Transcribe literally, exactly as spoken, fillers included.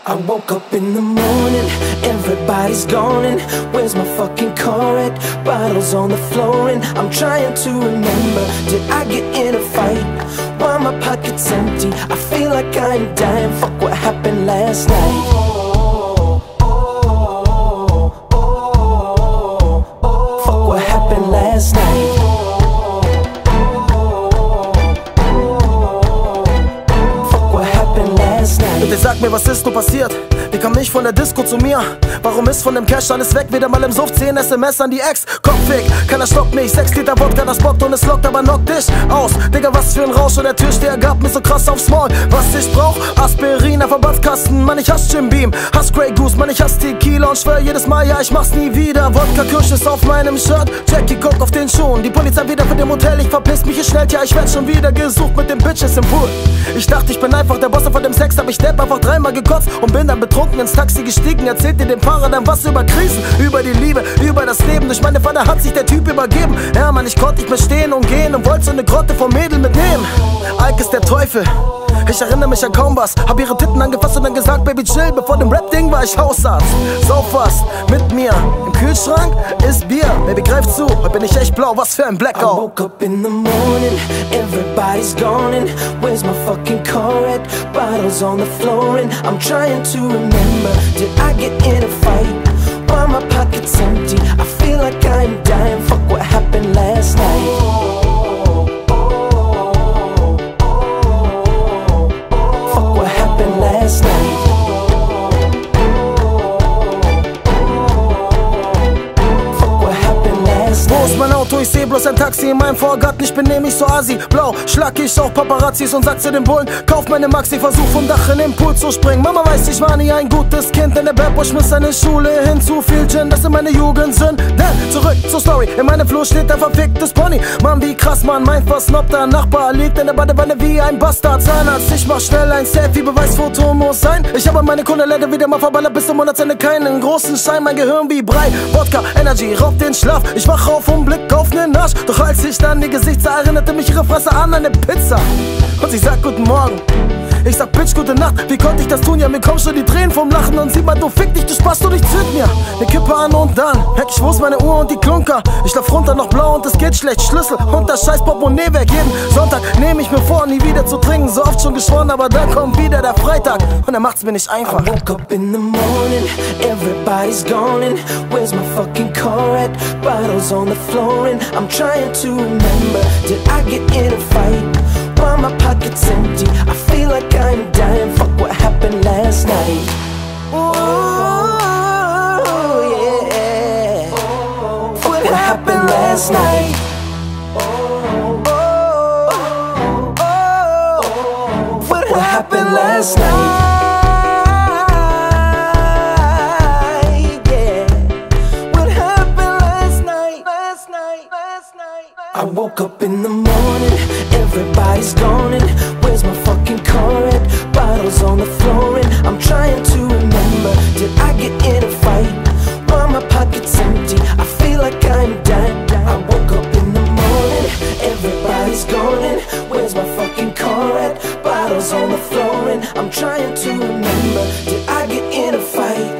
I woke up in the morning, everybody's gone and where's my fucking car at? Bottles on the floor and I'm trying to remember, did I get in a fight? Why my pockets empty? I feel like I'm dying, fuck what happened last night. Fuck what happened last night. Bitte sag mir, was ist nur passiert? Wie kam ich von der Disco zu mir? Warum ist von dem Cash alles weg? Wieder mal im Suff, zehn S M S an die Ex. Kopfweg, keiner stoppt mich. Sechs Liter Wodka, das bockt und es lockt, aber knockt dich aus. Digga, was für ein Rausch und der Türsteher gab mir so krass aufs Maul. Was ich brauch? Aspirin, auf Verbandskasten. Mann, ich hasse Jim Beam, hasse Grey Goose. Mann, ich hasse Tequila und schwör jedes Mal, ja, ich mach's nie wieder. Wodka Kirsch ist auf meinem Shirt, Jackie Coke auf den Schuhen. Die Polizei wieder für dem Hotel, ich verpiss mich hier schnell. Ja, ich werd schon wieder gesucht mit den Bitches im Pool. Ich dachte, ich bin einfach der Boss von dem Sex, aber ich depp einfach dreimal gekotzt und bin dann betrunken ins Taxi gestiegen. Erzählte dem Fahrer dann was über Krisen, über die Liebe, über das Leben. Durch meine Vater hat sich der Typ übergeben. Ja, Mann, ich konnte nicht mehr stehen und gehen und wollte so eine Grotte vom Mädel mitnehmen. Ike ist der Teufel, ich erinnere mich an kaum was. Hab ihre Titten angefasst und dann gesagt, Baby chill. Bevor dem Rap-Ding war ich Hausarzt. So fast mit mir, im Kühlschrank ist Bier. Baby greif zu, heute bin ich echt blau, was für ein Blackout. I woke up in the morning, everybody's gone and where's my fucking car at? Bottles on the floor and I'm trying to remember, did I get in a fight? Why my pockets empty? I feel like I'm dying, fuck what happened last night. Last night. Fuck what happened last night. Wo ist mein Auto? Ich seh bloß ein Taxi in meinem Vorgarten. Ich benehm mich so assi. Blau, schlag ich auf Paparazzis und sag zu den Bullen: Kauf meine Maxi, versuch vom Dach in den Pool zu springen. Mama weiß, ich war nie ein gutes Kind, denn der Bad Boy schmiss seine Schule hin. Zu viel Gin, das sind meine Jugendsünden. Denn zurück zur Story, in meinem Flur steht ein verficktes Pony. Mann, wie krass, man meint, was Snob, der Nachbar liegt in der Badewanne wie ein Bastard. Zahnarzt, ich mach schnell ein Selfie, Beweisfoto muss sein. Ich habe meine Kunde leider wieder mal verballert, bis zum Monatsende keinen großen Schein. Mein Gehirn wie Brei, Wodka, Energy, raubt den Schlaf. Ich wach auf und blick auf nen Arsch. Doch als ich dann ihr Gesicht sah, erinnerte mich ihre Fresse an eine Pizza. Und sie sagt guten Morgen. Ich sag Bitch, gute Nacht, wie konnte ich das tun? Ja, mir kommen schon die Tränen vom Lachen. Und sie meint, du fick dich, du Spaß, du, ich zünd mir ne Kippe an und dann merk ich, wo ist meine Uhr und die Klunker. Ich lauf runter, noch blau und es geht schlecht. Schlüssel und das scheiß Portemonnaie weg. Jeden Sonntag nehme ich mir vor, nie wieder zu trinken. So oft schon geschworen, aber dann kommt wieder der Freitag und er macht's mir nicht einfach. I woke up in the morning, everybody's gone and where's my fucking car at? Bottles on the floor and I'm trying to remember, did I get in a fight? Why my pockets empty? I feel like I'm dying, fuck what happened last night. Oh, yeah. Fuck what happened last night. What happened last night? Yeah. What happened last night? Last night, last night. I woke up in the morning, everybody's gone and where's my fucking car at? Bottles on the floor and I'm trying to remember, did I get in a fight? Why my pockets empty? I feel like I'm dying. I woke up in the morning, everybody's gone and where's my fucking car at? Bottles on the floor and I'm trying to remember, did I get in a fight?